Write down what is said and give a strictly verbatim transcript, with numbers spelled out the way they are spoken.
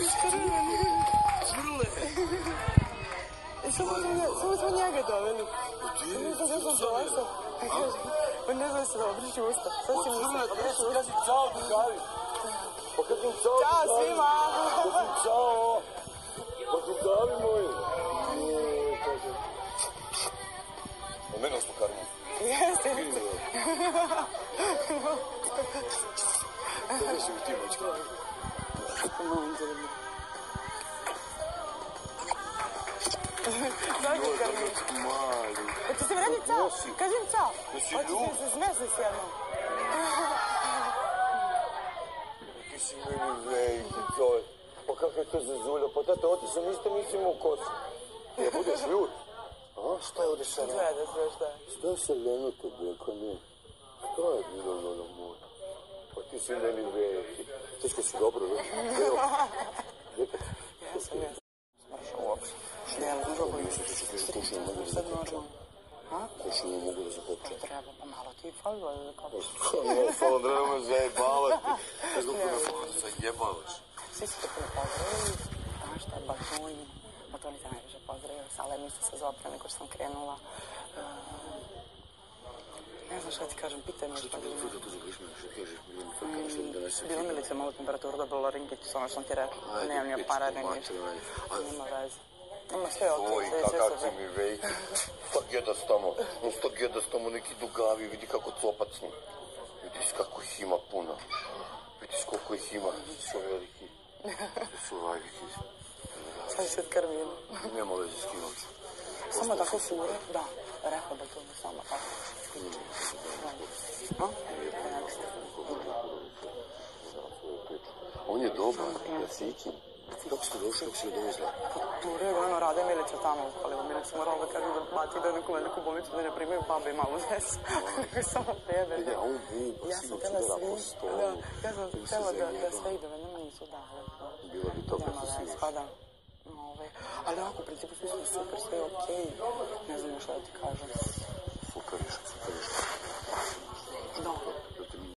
Crle! Samo smo njega doveli. Ne znam da sam prošla. Pa ne znam se da obriši usta. Sad si mi usta obriši usta. Ćao, drugari! Pa kažem čao, Ćao svima! kažem čao! Pa drugari moji! Omenuo smo karmu. Jeste, jeste. Kako si u ti, močka? Molim te da mi. Dođi, Karmić. Mali. Hoće se vratiti čao? Kaži im čao. Jesi Hoće ljub? se smesli s jednom. Ti si meni vejki, čoj. Pa kak je to zazulja? Pa tata, otišao niste mislimo u kosu. Ne budeš ljud? A, šta je ovdje sada? Gleda sve šta je. Šta je se lenuto, beko, ne? Šta je bilo, Lola moja? Pa ti si meni vejki. Teško si dobro, ne? Evo. Lijepo. Jesam, jesam. Smršao uopšte. Ne, ali drugo je. Košinu mogu da zakopčam. A? Košinu mogu da zakopčam. Treba, pa malo ti falilo da zakopčaš. Ne, samo treba me zajebavati. Ne znam kako me zajebavaš. Svi su te puno pozdravili. Znaš šta, batoni. Batoni te najviše pozdravio. Sale mi se zove pre nego što sam krenula. Ne znam šta ti kažem, pitaj me. Što ti bilo fruta tu za grišmenu? Što ti kažeš? Što mi donese? Bilo mi lice malo temperaturu, dobila laringitis, ono što sam ti rekla. Nemam nije para, ne ništa. Nema veze. Ima sve ok, Oj, sve, sve kakav sve. si mi vejki. Sta gjedas tamo. No sta gjedas tamo neki dugavi. Vidi kako copacni. Vidiš kako ih ima puno. Vidiš koliko ih ima. Su veliki. Su veliki. Sad si od Karmina. Nema veze s kinoću. Samo tako fure? Da. Rekla da to mi samo tako. A? On je dobar. Ja sićim. Kako ste došli, kako si ga dovezla? Ture, ono, rade Milica tamo, ali Milica morala da kaže da bati da neku veliku bolnicu da ne primaju babe i malu desu. Nego je samo tebe. Ide, a on buba, Ja sam tela svi, da, ja sam tela da, da sve ide, nama nisu dale. Bila bi to Nema kako si veze, još. pa da. Ove, ali ovako, u principu svi su super, sve je okej. Ne znam još da ti kažem. Fukariš, fukariš.